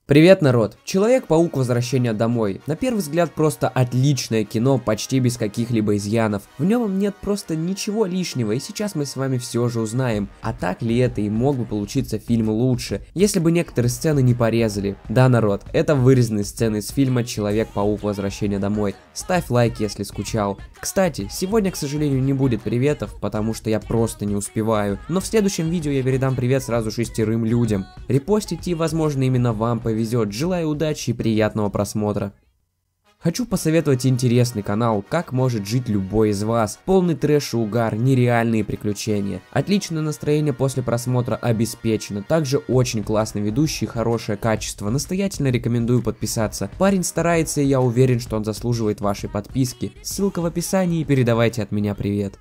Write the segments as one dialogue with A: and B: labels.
A: Привет, народ! Человек-паук. Возвращение домой. На первый взгляд просто отличное кино, почти без каких-либо изъянов. В нем нет просто ничего лишнего, и сейчас мы с вами все же узнаем, а так ли это и мог бы получиться фильм лучше, если бы некоторые сцены не порезали. Да, народ, это вырезанные сцены из фильма Человек-паук. Возвращение домой. Ставь лайк, если скучал. Кстати, сегодня, к сожалению, не будет приветов, потому что я просто не успеваю, но в следующем видео я передам привет сразу 6 людям. Репостите, и, возможно, именно вам повезет. Желаю удачи и приятного просмотра. Хочу посоветовать интересный канал «Как может жить любой из вас». Полный трэш и угар, нереальные приключения. Отличное настроение после просмотра обеспечено. Также очень классный ведущий, хорошее качество. Настоятельно рекомендую подписаться. Парень старается, и я уверен, что он заслуживает вашей подписки. Ссылка в описании, и передавайте от меня привет.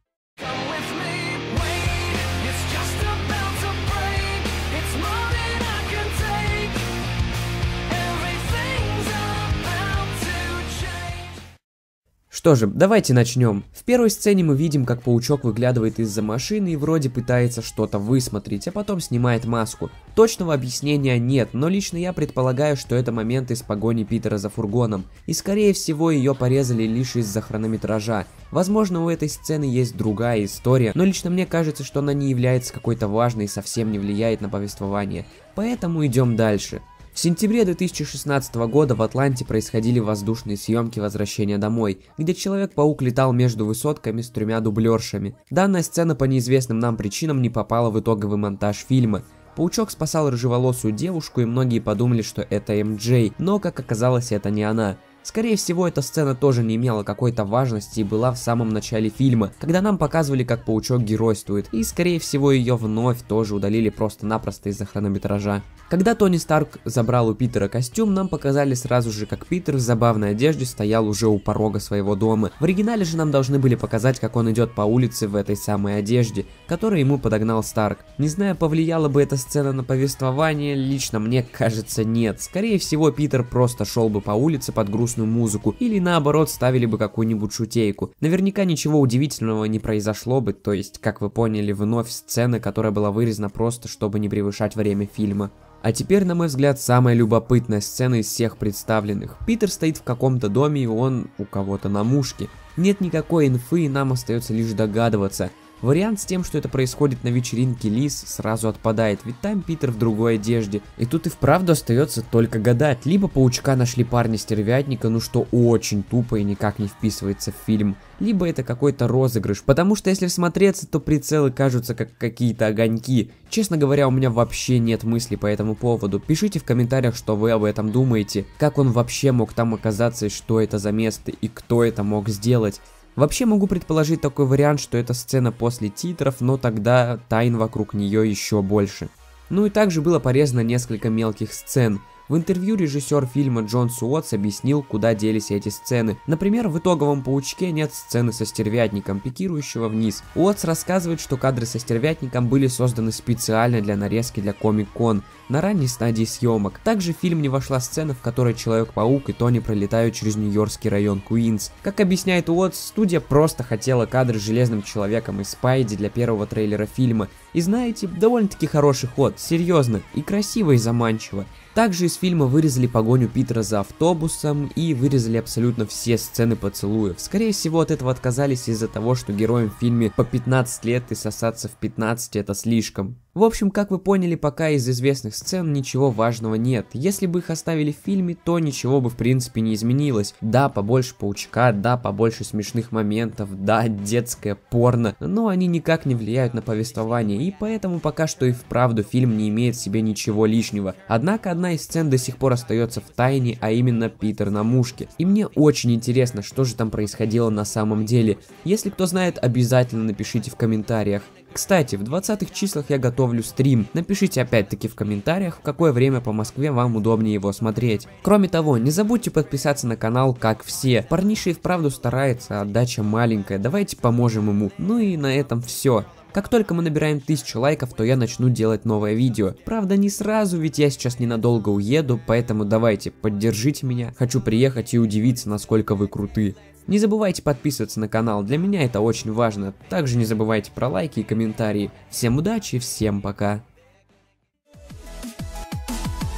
A: Что же, давайте начнем. В первой сцене мы видим, как паучок выглядывает из-за машины и вроде пытается что-то высмотреть, а потом снимает маску. Точного объяснения нет, но лично я предполагаю, что это момент из погони Питера за фургоном, и скорее всего ее порезали лишь из-за хронометража. Возможно, у этой сцены есть другая история, но лично мне кажется, что она не является какой-то важной и совсем не влияет на повествование. Поэтому идем дальше. В сентябре 2016 года в Атланте происходили воздушные съемки «Возвращения домой», где Человек-паук летал между высотками с 3 дублершами. Данная сцена по неизвестным нам причинам не попала в итоговый монтаж фильма. Паучок спасал рыжеволосую девушку, и многие подумали, что это МJ, но, как оказалось, это не она. Скорее всего, эта сцена тоже не имела какой-то важности и была в самом начале фильма, когда нам показывали, как паучок геройствует, и скорее всего ее вновь тоже удалили просто-напросто из-за хронометража. Когда Тони Старк забрал у Питера костюм, нам показали сразу же, как Питер в забавной одежде стоял уже у порога своего дома. В оригинале же нам должны были показать, как он идет по улице в этой самой одежде, которую ему подогнал Старк. Не знаю, повлияла бы эта сцена на повествование, лично мне кажется нет. Скорее всего, Питер просто шел бы по улице под грустную музыку, или наоборот ставили бы какую-нибудь шутейку. Наверняка ничего удивительного не произошло бы, то есть, как вы поняли, вновь сцена, которая была вырезана просто, чтобы не превышать время фильма. А теперь, на мой взгляд, самая любопытная сцена из всех представленных. Питер стоит в каком-то доме, и он у кого-то на мушке. Нет никакой инфы, и нам остается лишь догадываться. Вариант с тем, что это происходит на вечеринке Лиз, сразу отпадает, ведь там Питер в другой одежде. И тут и вправду остается только гадать. Либо паучка нашли парня-стервятника, ну что очень тупо и никак не вписывается в фильм, либо это какой-то розыгрыш, потому что если всмотреться, то прицелы кажутся как какие-то огоньки. Честно говоря, у меня вообще нет мыслей по этому поводу. Пишите в комментариях, что вы об этом думаете, как он вообще мог там оказаться и что это за место и кто это мог сделать. Вообще могу предположить такой вариант, что это сцена после титров, но тогда тайн вокруг нее еще больше. Ну и также было порезано несколько мелких сцен. В интервью режиссер фильма Джон Суотс объяснил, куда делись эти сцены. Например, в итоговом паучке нет сцены со стервятником, пикирующего вниз. Уотс рассказывает, что кадры со стервятником были созданы специально для нарезки для Comic-Con на ранней стадии съемок. Также в фильм не вошла сцена, в которой Человек-паук и Тони пролетают через нью-йоркский район Куинс. Как объясняет Уотс, студия просто хотела кадры с Железным Человеком и Спайди для первого трейлера фильма. И знаете, довольно-таки хороший ход, серьезно, и красиво, и заманчиво. Также из фильма вырезали погоню Питера за автобусом и вырезали абсолютно все сцены поцелуев. Скорее всего, от этого отказались из-за того, что героям в фильме по 15 лет и сосаться в 15 это слишком. В общем, как вы поняли, пока из известных сцен ничего важного нет. Если бы их оставили в фильме, то ничего бы в принципе не изменилось. Да, побольше паучка, да, побольше смешных моментов, да, детское порно, но они никак не влияют на повествование, и поэтому пока что и вправду фильм не имеет в себе ничего лишнего. Однако одна из сцен до сих пор остается в тайне, а именно Питер на мушке. И мне очень интересно, что же там происходило на самом деле. Если кто знает, обязательно напишите в комментариях. Кстати, в 20-х числах я готовлю стрим. Напишите опять-таки в комментариях, в какое время по Москве вам удобнее его смотреть. Кроме того, не забудьте подписаться на канал, как все. Парниша и вправду старается, отдача маленькая, давайте поможем ему. Ну и на этом все. Как только мы набираем 1000 лайков, то я начну делать новое видео. Правда, не сразу, ведь я сейчас ненадолго уеду, поэтому давайте, поддержите меня. Хочу приехать и удивиться, насколько вы крутые. Не забывайте подписываться на канал, для меня это очень важно. Также не забывайте про лайки и комментарии. Всем удачи, всем пока.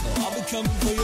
B: coming for